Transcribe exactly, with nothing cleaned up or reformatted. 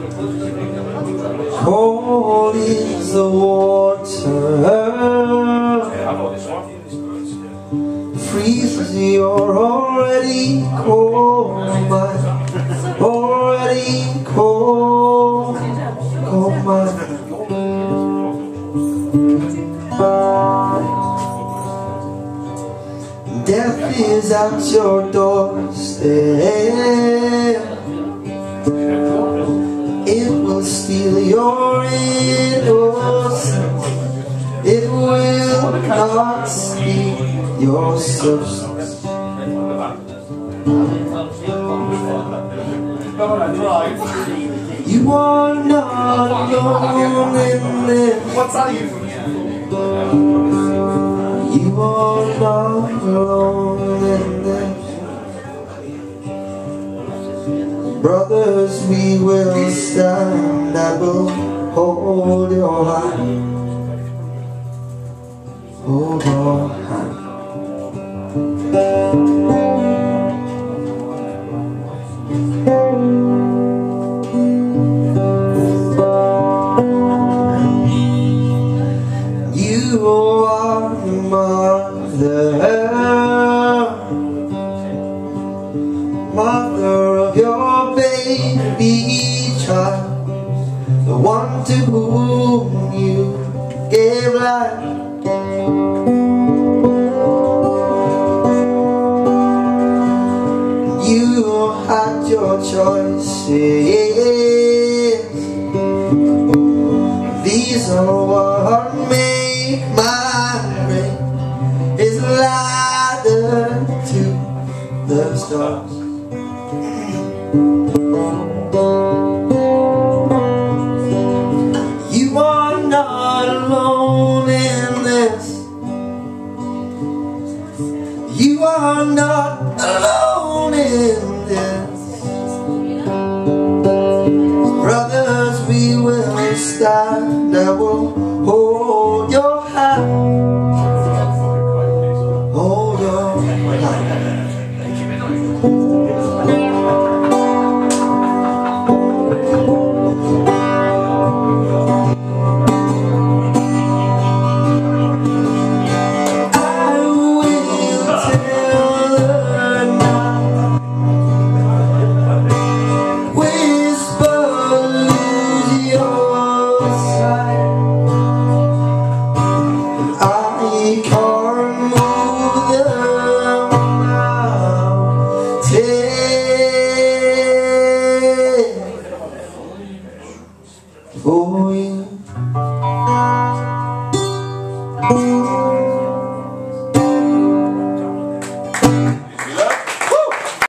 Cold is the water, freezes you're already cold, mine, already cold, cold mine. Death is at your doorstep. It will steal your innocence. It will not steal your substance. You are not alone in this. You are not alone in this. Brothers, we will stand and we'll hold your hand. Hold your hand. You are the mother, mother of your baby child, the one to whom you gave life. You had your choices. These are what make my brain is ladder to the stars. You are not alone in this. You are not alone in this. Brothers, we will stand and we'll hold your hand. Hold your hand. For you